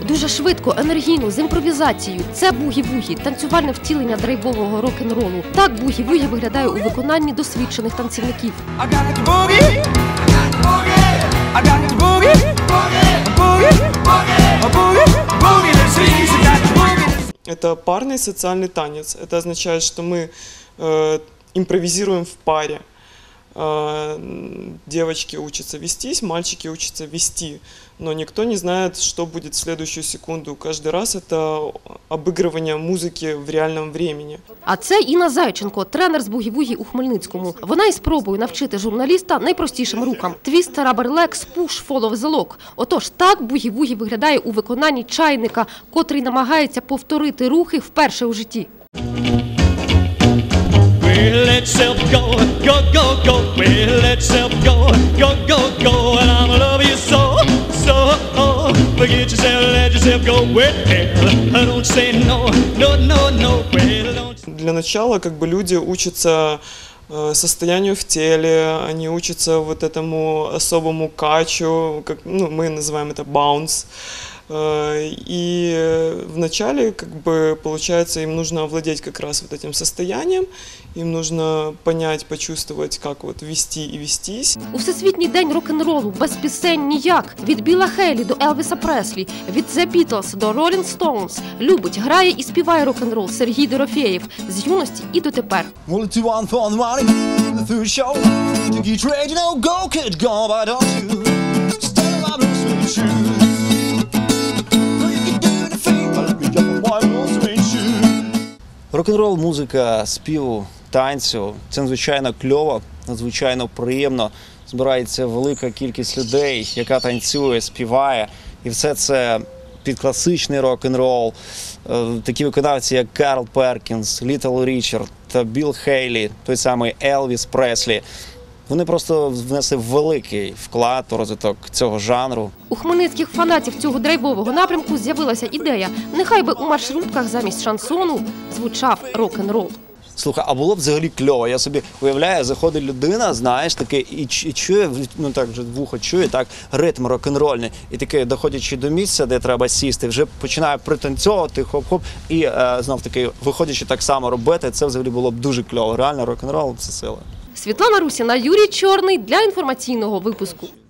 Дуже швидко, енергійно, з імпровізацією. Це бугі-вугі – танцювальне втілення драйвового рок-н-ролу. Так бугі-вугі виглядає у виконанні досвідчених танцівників. Это парный социальный танец. Это означает, что мы импровизируем в паре. Девочки учатся вестись, мальчики учатся вести. Но никто не знает, что будет в следующую секунду. Каждый раз это обыгрывание музыки в реальном времени. А це Інна Зайченко, тренер з бугі-вугі у Хмельницькому. Вона і спробує навчити журналіста найпростішим рухам – твіст, rubber legs, push, follow the lock. Отож, так бугі-вугі виглядає у виконанні чайника, котрий намагається повторити рухи вперше у житті. Well, let yourself go, go, go, go. Well, let yourself go, go, go, go. And I'm love you so, so. Forget yourself, let yourself go. Well, don't say no, no, no, no. Well, don't. Для начала люди учатся состоянию в теле, они учатся вот этому особому качу, мы называем это баунс. И вначале, получается, им нужно овладеть как раз вот этим состоянием, им нужно понять, почувствовать, как вот вести и вестись. У Всесвітній день рок-н-ролу без пісень ніяк. Від Біла Хейлі до Елвіса Преслі, від The Beatles до Rolling Stones. Любить, грає і співає рок-н-рол Сергій Дорофєєв з юності і дотепер. Рок-н-рол, музика, співу, танцю – це надзвичайно кльово, надзвичайно приємно. Збирається велика кількість людей, яка танцює, співає. І все це під класичний рок-н-рол. Такі виконавці, як Карл Перкінс, Літл Річард та Білл Хейлі, той самий Елвіс Преслі. Вони просто внесли великий вклад у розвиток цього жанру. У хмельницьких фанатів цього драйвового напрямку з'явилася ідея. Нехай би у маршрутках замість шансону звучав рок-н-рол. Слухай, а було б взагалі кльово. Я собі уявляю, заходить людина, знаєш, таке, і чує, так вже вухо чує, так, ритм рок-н-рольний. І таке, доходячи до місця, де треба сісти, вже починає пританцьовувати, хоп-хоп, і знов таки, виходячи так само робити, це взагалі було б дуже кльово. Реально, рок-н-рол – це сила. Світлана Русіна, Юрій Чорний для інформаційного випуску.